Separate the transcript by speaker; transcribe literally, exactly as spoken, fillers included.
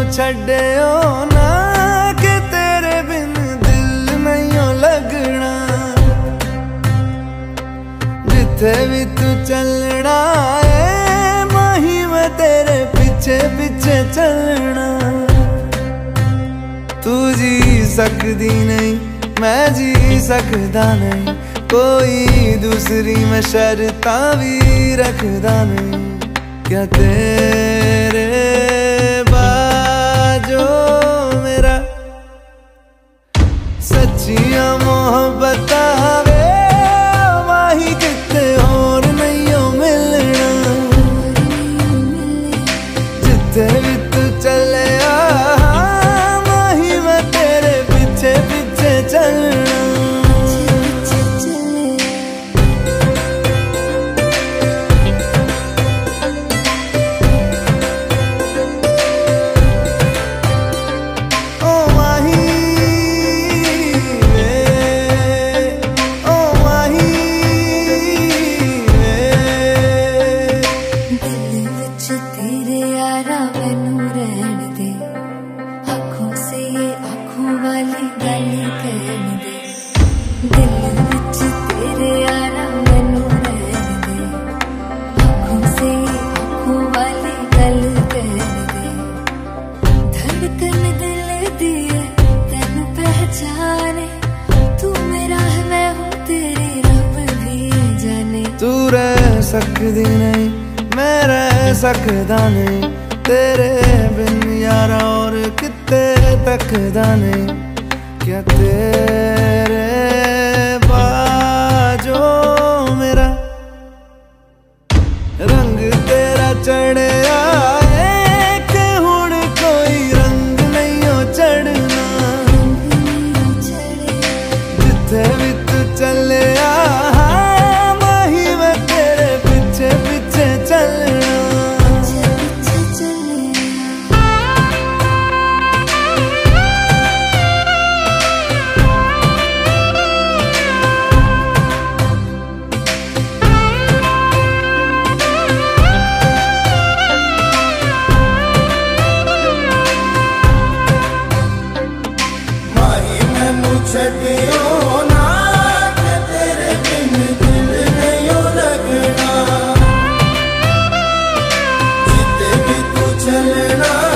Speaker 1: छड्डियो ना कि तेरे बिन दिल नहीं लगना। जिथे भी तू चलना है माही मैं तेरे पीछे पीछे चलना। तू जी सकदी नहीं मैं जी सकदा नहीं, कोई दूसरी मैं शर्तां भी रखदा नहीं। क्या तेरे बाजो मेरा सच्चियां मोहब्बत वे माही किते और नहीं हो मिलना। जिथे भी तू चले माही मैं तेरे पीछे पीछे चलना। तू रह सकदी नहीं मैं रह सकदा नहीं, तेरे बिन यारा और किते तकदा नहीं। क्या तेरे बाजो मेरा रंग तेरा चढ़िया कि हुण कोई रंग नहीं हो चढ़ना। जिथे भी तू चले छड्डियो ना कि तेरे बिन दिल नहीं लगना। जिथे भी तू चलना